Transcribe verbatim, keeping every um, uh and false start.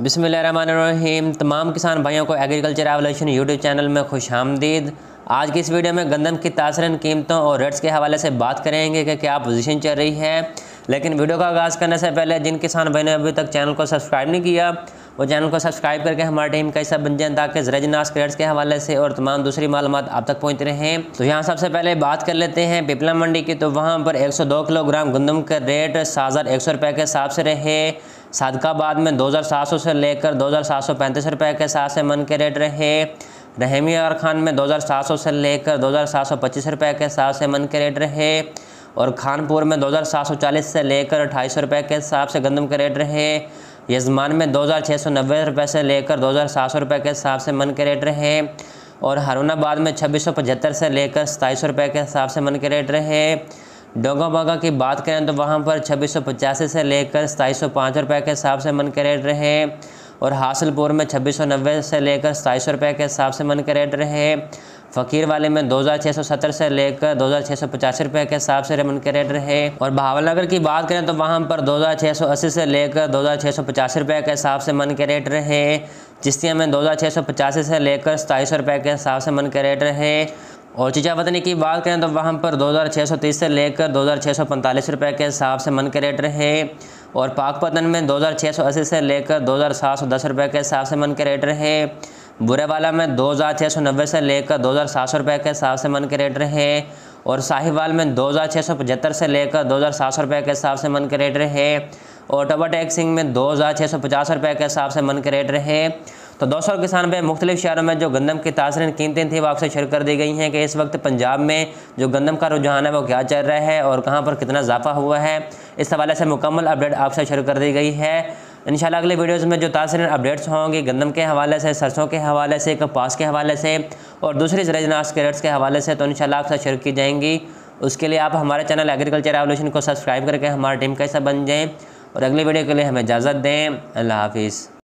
बिस्मिल्लाहिर्रहमानिर्रहीम। तमाम किसान भाइयों को एग्रीकल्चर एवोल्यूशन यूट्यूब चैनल में खुशामदीद। आज की इस वीडियो में गंदम की तासरन कीमतों और रेट्स के हवाले से बात करेंगे कि क्या पोजीशन चल रही है। लेकिन वीडियो का आगाज़ करने से पहले जिन किसान भाई ने अभी तक चैनल को सब्सक्राइब नहीं किया वो चैनल को सब्सक्राइब करके हमारी टीम का हिस्सा बन जाए ताकि ज़राजनास रेट्स के हवाले से और तमाम दूसरी मालूमात आप तक पहुँच रहे हैं। तो यहाँ सबसे पहले बात कर लेते हैं पिपला मंडी की। तो वहाँ पर एक सौ दो किलोग्राम गंदम का रेट सात हज़ार एक सौ रुपये के हिसाब से रहे। सादकाबाद में दो हज़ार सात सौ से लेकर दो हज़ार सात सौ पैंतीस रुपये के हिसाब से मन के रेट रहे। रहमी और खान में दो हज़ार सात सौ से लेकर दो हज़ार सात सौ पच्चीस रुपये के हिसाब से मन के रेट रहे। और खानपुर में दो हज़ार सात सौ चालीस से लेकर अट्ठाईस सौ रुपये के हिसाब से गंदम के रेट रहे। यजमान में दो हज़ार छः सौ नब्बे रुपये से लेकर दो हज़ार सात सौ रुपये के हिसाब से मन के रेट रहे। और हरुणाबाद में छब्बीस सौ पचहत्तर से लेकर सताईस सौ रुपये के हिसाब से मन के रेट रहे। डोंगा बागा की बात करें तो वहाँ पर छब्बीस सौ पचासी से लेकर सताईस सौ पाँच रुपये के हिसाब से मन के रेट रहे। और हासिलपुर में छब्बीस सौ नब्बे से लेकर सताईस सौ रुपये के हिसाब से मन के रेट रहे। फ़कीर वाले में दो हज़ार छः सौ सत्तर से लेकर दो हज़ार छः सौ पचासी रुपये के हिसाब से मन के रेट रहे। और बहावलनगर की बात करें तो वहाँ पर दो हज़ार छः सौ अस्सी से लेकर दो हज़ार छः सौ पचासी रुपये के हिसाब से मन के रेट रहे। चिश्तिया में दो हज़ार छः सौ पचासी से लेकर सताईस सौ रुपये के हिसाब से मन के रेट रहे। और चिचावतनी की बात करें तो वहाँ पर दो हज़ार छः सौ तीस से लेकर दो हज़ार छः सौ पैंतालीस रुपये के हिसाब से मन के रेट रहे। और पाकपतन में दो हज़ार छः सौ अस्सी से लेकर दो हज़ार सात सौ दस रुपये के हिसाब से मन के रेट रहे। बुरेवाला में दो हज़ार छः सौ नब्बे से लेकर दो हज़ार सात सौ रुपये के हिसाब से मन के रेट रहे। और साहिवाल में दो हज़ार छः सौ पचहत्तर से लेकर दो हज़ार सात सौ रुपये के हिसाब से मन के रेट रहे। और टोबाटेक सिंह में दो हज़ार छः सौ पचास रुपये के हिसाब से मन के रेट रहे। तो दोस्तों किसान भाई मुख्तलिफ शहरों में जो गंदम की तासरीन कीमतें थी वो आपसे शेयर कर दी गई हैं कि इस वक्त पंजाब में जो गंदम का रुझान है वो क्या चल रहा है और कहाँ पर कितना इजाफा हुआ है। इस हवाले से मुकम्मल अपडेट आपसे शेयर कर दी गई है। इंशाल्लाह अगले वीडियोज़ में जो तासरीन अपडेट्स होंगी गंदम के हवाले से, सरसों के हवाले से, कपास के हवाले से और दूसरी ज़राजनास के रेट्स के हवाले से तो इंशाल्लाह आपसे शेयर की जाएंगी। उसके लिए आप हमारे चैनल एग्रीकल्चर एवोल्यूशन को सब्सक्राइब करके हमारी टीम का हिस्सा बन जाएँ। और अगली वीडियो के लिए हमें इजाज़त दें। अल्लाह हाफिज़।